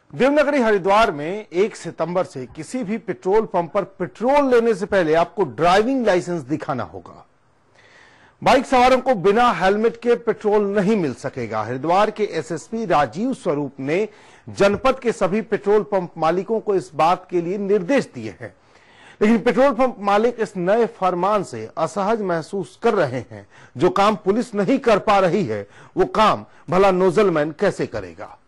देवनागरी हरिद्वार में 1 सितंबर से किसी भी पेट्रोल पंप पर पेट्रोल लेने से पहले आपको ड्राइविंग लाइसेंस दिखाना होगा। बाइक सवारों को बिना हेलमेट के पेट्रोल नहीं मिल सकेगा। हरिद्वार के एसएसपी राजीव स्वरूप ने जनपद के सभी पेट्रोल पंप मालिकों को इस बात के लिए निर्देश दिए हैं, लेकिन पेट्रोल पंप मालिक इस नए फरमान से असहज महसूस कर रहे हैं। जो काम पुलिस नहीं कर पा रही है, वो काम भला नोजलमैन कैसे करेगा।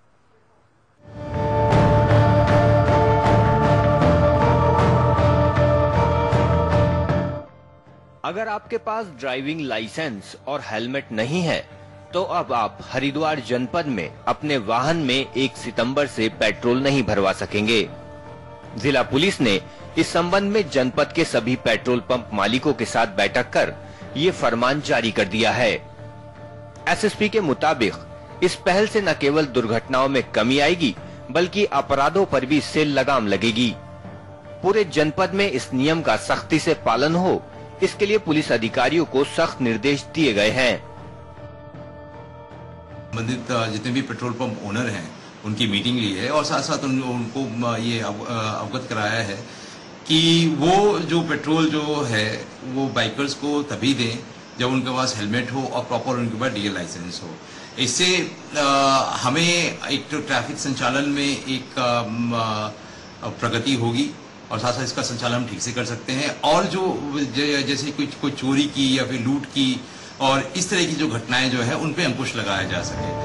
अगर आपके पास ड्राइविंग लाइसेंस और हेलमेट नहीं है तो अब आप हरिद्वार जनपद में अपने वाहन में 1 सितंबर से पेट्रोल नहीं भरवा सकेंगे। जिला पुलिस ने इस संबंध में जनपद के सभी पेट्रोल पंप मालिकों के साथ बैठक कर ये फरमान जारी कर दिया है। एसएसपी के मुताबिक इस पहल से न केवल दुर्घटनाओं में कमी आएगी बल्कि अपराधों पर भी इससे लगाम लगेगी। पूरे जनपद में इस नियम का सख्ती से पालन हो, इसके लिए पुलिस अधिकारियों को सख्त निर्देश दिए गए हैं। संबंधित जितने भी पेट्रोल पंप ओनर हैं उनकी मीटिंग ली है और साथ साथ उनको ये अवगत कराया है कि वो जो पेट्रोल जो है वो बाइकर्स को तभी दें जब उनके पास हेलमेट हो और प्रॉपर उनके पास डीएल लाइसेंस हो। इससे हमें एक तो ट्रैफिक संचालन में एक प्रगति होगी और साथ साथ इसका संचालन हम ठीक से कर सकते हैं और जो जैसे कोई चोरी की या फिर लूट की और इस तरह की जो घटनाएं जो है उन पे अंकुश लगाया जा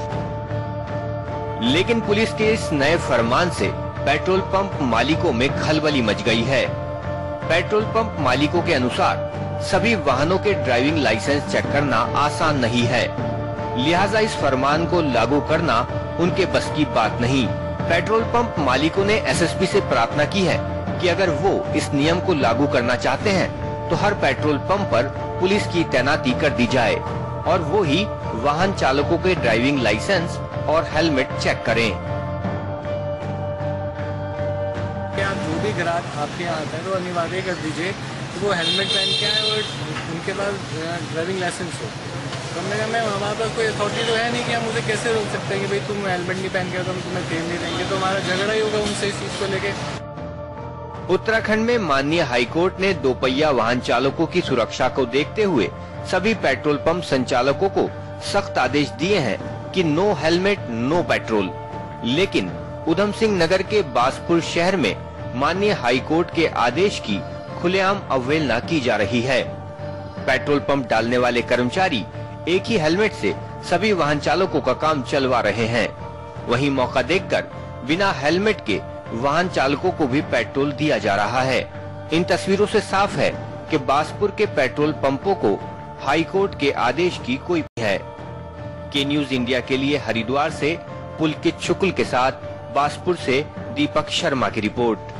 सके। लेकिन पुलिस के इस नए फरमान से पेट्रोल पंप मालिकों में खलबली मच गई है। पेट्रोल पंप मालिकों के अनुसार सभी वाहनों के ड्राइविंग लाइसेंस चेक करना आसान नहीं है, लिहाजा इस फरमान को लागू करना उनके बस की बात नहीं। पेट्रोल पंप मालिकों ने एसएसपी से प्रार्थना की है कि अगर वो इस नियम को लागू करना चाहते हैं तो हर पेट्रोल पंप पर पुलिस की तैनाती कर दी जाए और वो ही वाहन चालकों के ड्राइविंग लाइसेंस और हेलमेट चेक करें। आप जो भी ग्राहक आपके यहाँ आता है तो अनिवार्य कर दीजिए कि वो हेलमेट पहन के आए और उनके पास ड्राइविंग लाइसेंस हो। तो हमने कहा मैम हमारे पास कोई अथॉरिटी तो है नहीं कि हम उसे कैसे रोक सकते हैं कि भाई तुम हेलमेट नहीं पहन के तो हम तुम्हें फेम नहीं देंगे, तो हमारा झगड़ा ही होगा उनसे इस चीज को लेके। उत्तराखंड में माननीय हाईकोर्ट ने 2 पहिया वाहन चालकों की सुरक्षा को देखते हुए सभी पेट्रोल पंप संचालकों को सख्त आदेश दिए हैं कि नो हेलमेट नो पेट्रोल। लेकिन उधम सिंह नगर के बासपुर शहर में माननीय हाईकोर्ट के आदेश की खुलेआम अवहेलना की जा रही है। पेट्रोल पंप डालने वाले कर्मचारी एक ही हेलमेट से सभी वाहन चालकों का काम चलवा रहे हैं। वहीं मौका देखकर बिना हेलमेट के वाहन चालकों को भी पेट्रोल दिया जा रहा है। इन तस्वीरों से साफ है कि बासपुर के पेट्रोल पंपों को हाईकोर्ट के आदेश की कोई है। के न्यूज इंडिया के लिए हरिद्वार से पुलकित शुक्ल के साथ बासपुर से दीपक शर्मा की रिपोर्ट।